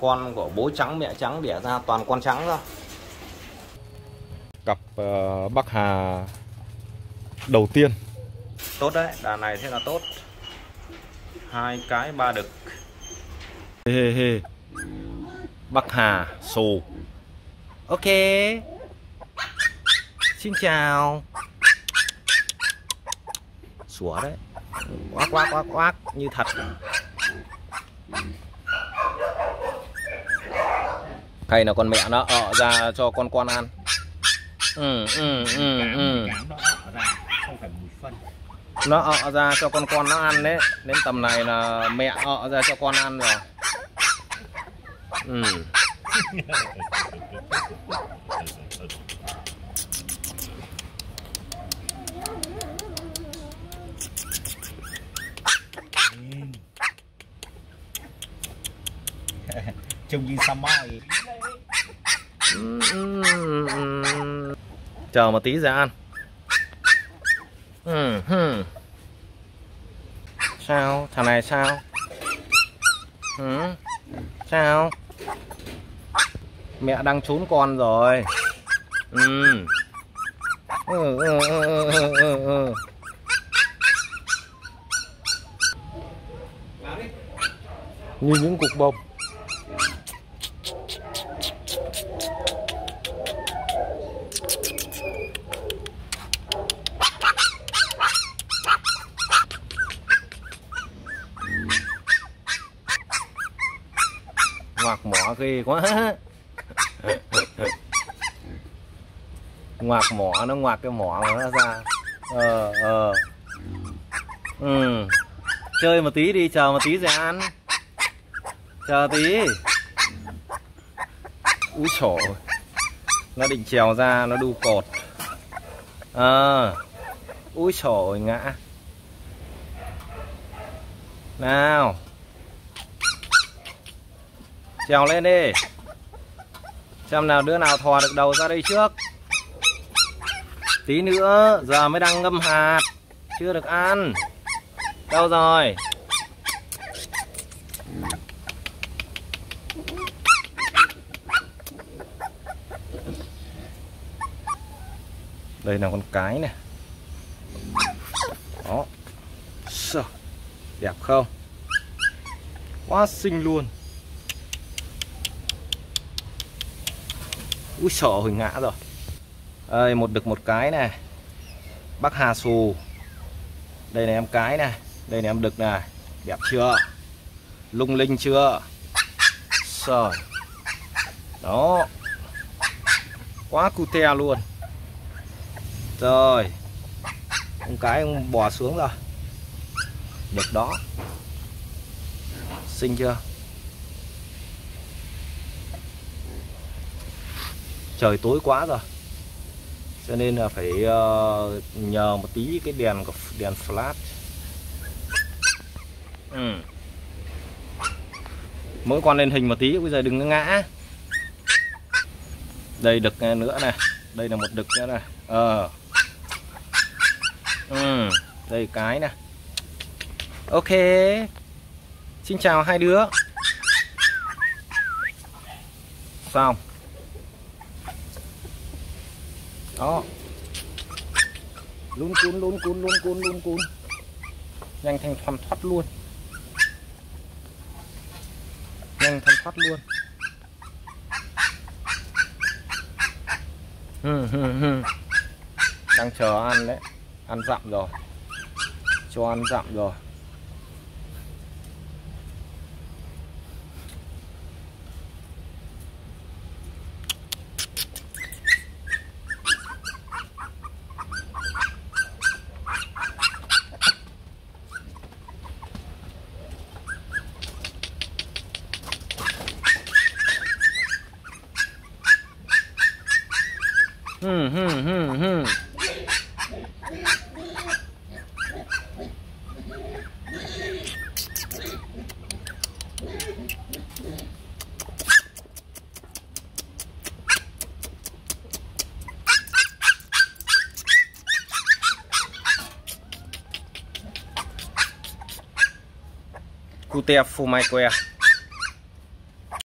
con của bố trắng mẹ trắng đẻ ra toàn con trắng thôi. Cặp Bắc Hà đầu tiên. Tốt đấy, đàn này thế là tốt. 2 cái 3 đực. Bắc Hà xù. Ok. Xin chào. Sủa đấy. Oác oác oác oác như thật. Hay là con mẹ nó ợ ra cho con ăn. Nó ợ ra cho con nó ăn đấy. Đến tầm này là mẹ ợ ra cho con ăn rồi. Trông như Samoy. Chờ một tí ra ăn. Sao? Thằng này sao? Sao? Mẹ đang trốn con rồi. Như những cục bông. Ngoạc mỏ ghê quá. Ngoạc mỏ, nó ngoạc cái mỏ mà nó ra. Chơi một tí đi, chờ một tí rồi ăn. Chờ tí. Úi xổ. Nó định trèo ra, nó đu cột. Úi xổ ngã. Nào. Trèo lên đi. Xem nào đứa nào thò được đầu ra đây trước. Tí nữa, giờ mới đang ngâm hạt. Chưa được ăn. Đâu rồi? Đây là con cái này. Đó. Sợ. Đẹp không? Quá xinh luôn. Úi sợ hồi ngã rồi. Đây, một đực một cái này. Bắc Hà xù. Đây là em cái này. Đây là em đực này. Đẹp chưa? Lung linh chưa? Trời. Đó. Quá cute luôn. Rồi. Con cái ông bò xuống rồi. Đực đó. Xinh chưa? Trời tối quá rồi, cho nên là phải nhờ một tí cái đèn flash. Mỗi con lên hình một tí, bây giờ đừng có ngã. Đây đực nữa này, đây là một đực nữa này. Đây cái này. Ok. Xin chào hai đứa. Xong. Đó. Lún cún. Nhanh thanh thoăn thoắt luôn. Nhanh thanh thoắt luôn. Đang chờ ăn đấy. Ăn dặm rồi. Cho ăn dặm rồi. Cute phô mai que.